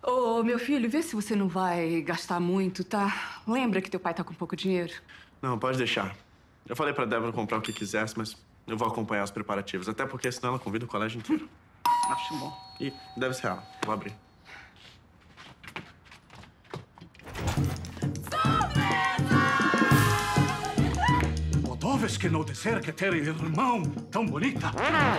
Ô, meu filho, vê se você não vai gastar muito, tá? Lembra que teu pai tá com pouco dinheiro? Não, pode deixar. Eu falei pra Débora comprar o que quisesse, mas eu vou acompanhar os preparativos. Até porque senão ela convida o colégio inteiro. Acho bom. Ih, deve ser ela. Vou abrir. Talvez que não dizer que ter irmão tão bonita.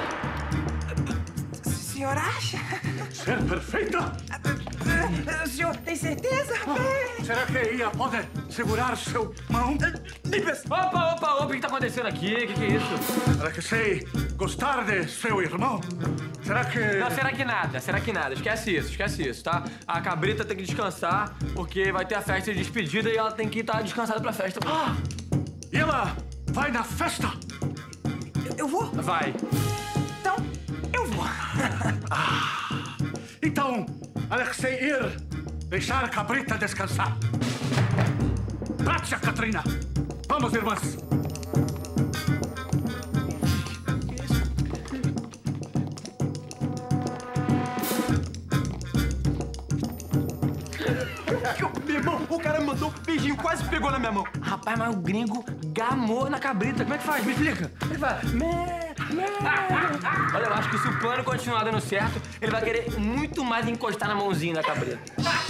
O senhor acha? Ser perfeita? O senhor tem certeza? Será que ia poder segurar seu mão? Opa, o que tá acontecendo aqui? Que é isso? Será que sei gostar de seu irmão? Será que... Não, será que nada. Esquece isso, tá? A cabrita tem que descansar, porque vai ter a festa de despedida e ela tem que estar descansada pra festa. E ela vai na festa? Eu vou? Vai. Então, eu vou. Então, Alexei ir deixar a cabrita descansar. Prática, Katrina. Vamos, irmãs. Meu irmão, o cara me mandou um beijinho, quase pegou na minha mão. Rapaz, mas o gringo gamou na cabrita. Como é que faz? Me explica. Ele vai... Olha, eu acho que se o plano continuar dando certo, ele vai querer muito mais encostar na mãozinha da cabrita.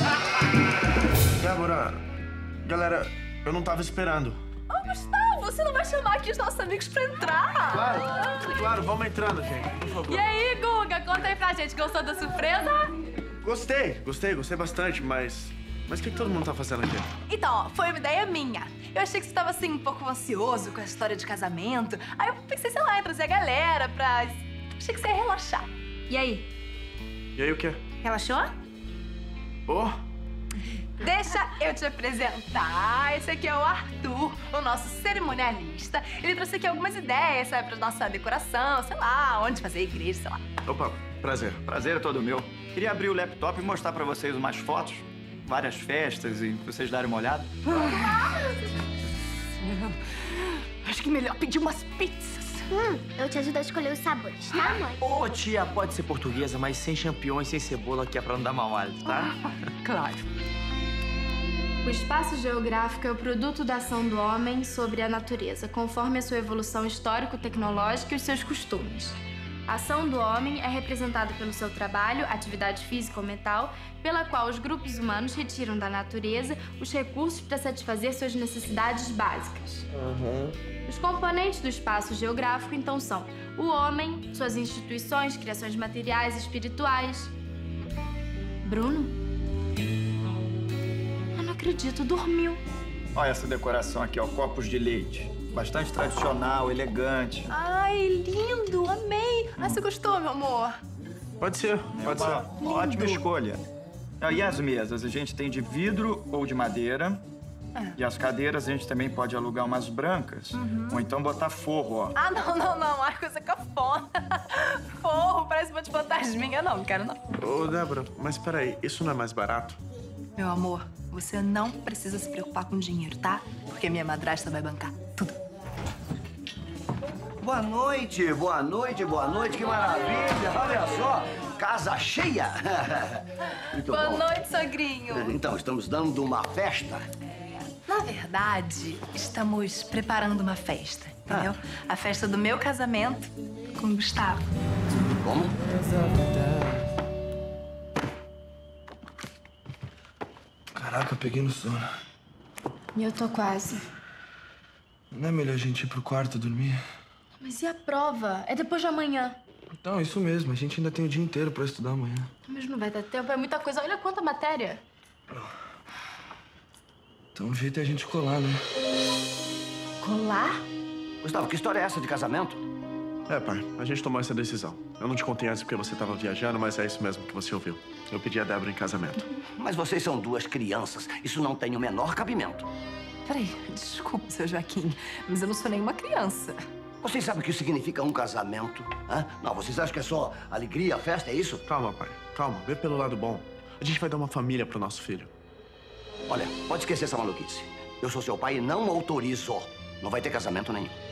Débora, galera, eu não tava esperando. Ô, Gustavo, você não vai chamar aqui os nossos amigos pra entrar? Claro, vamos entrando, gente, por favor. E aí, Guga, conta aí pra gente, gostou da surpresa? Gostei bastante, mas o que todo mundo tá fazendo aqui? Então, ó, foi uma ideia minha. Eu achei que você tava, assim, um pouco ansioso com a história de casamento. Aí eu pensei, sei lá, em trazer a galera pra... Achei que você ia relaxar. E aí? E aí, o quê? Relaxou? Oh, Deixa eu te apresentar. Esse aqui é o Arthur, o nosso cerimonialista. Ele trouxe aqui algumas ideias, sabe, pra nossa decoração, sei lá, onde fazer a igreja, sei lá. opa, prazer. Prazer é todo meu. Queria abrir o laptop e mostrar pra vocês umas fotos, várias festas e vocês darem uma olhada. Acho que melhor pedir umas pizzas. Eu te ajudo a escolher os sabores, tá, mãe? Ô, tia, pode ser portuguesa, mas sem champignons, sem cebola, que é pra não dar mau hálito, tá? Claro. O espaço geográfico é o produto da ação do homem sobre a natureza, conforme a sua evolução histórico-tecnológica e os seus costumes. A ação do homem é representada pelo seu trabalho, atividade física ou mental, pela qual os grupos humanos retiram da natureza os recursos para satisfazer suas necessidades básicas. Os componentes do espaço geográfico, então, são o homem, suas instituições, criações materiais e espirituais. Bruno? Eu não acredito, dormiu. Olha essa decoração aqui, ó, copos de leite. Bastante tradicional, elegante. Ai, lindo, amei. Ah, você gostou, meu amor? Pode ser. Uma ótima escolha. E as mesas, a gente tem de vidro ou de madeira. E as cadeiras a gente também pode alugar umas brancas. Ou então botar forro, ó. Ah, não. Ai, coisa cafona. Forro, parece um monte de fantasminha. Não quero, não. Ô, Débora, mas peraí, isso não é mais barato? Meu amor, você não precisa se preocupar com dinheiro, tá? Porque minha madrasta vai bancar tudo. Boa noite, que maravilha! Olha só, casa cheia! Muito Boa bom. noite, sogrinho. Então, estamos dando uma festa? Na verdade, estamos preparando uma festa, entendeu? A festa do meu casamento com o Gustavo. Como? Caraca, eu peguei no sono. E eu tô quase. Não é melhor a gente ir pro quarto dormir? Mas e a prova? É depois de amanhã. Então, isso mesmo. A gente ainda tem o dia inteiro pra estudar amanhã. Mas não vai dar tempo, é muita coisa. Olha quanta matéria. Então, o jeito é a gente colar, né? Colar? Gustavo, que história é essa de casamento? É, pai, a gente tomou essa decisão. Eu não te contei antes porque você tava viajando, mas é isso mesmo que você ouviu. Eu pedi a Débora em casamento. Mas vocês são duas crianças. Isso não tem o menor cabimento. Peraí, desculpa, seu Joaquim, mas eu não sou nenhuma criança. Vocês sabem o que significa um casamento? Hã? Não, vocês acham que é só alegria, festa, é isso? Calma, pai. Calma. Vê pelo lado bom. A gente vai dar uma família pro nosso filho. Olha, pode esquecer essa maluquice. Eu sou seu pai e não autorizo. Não vai ter casamento nenhum.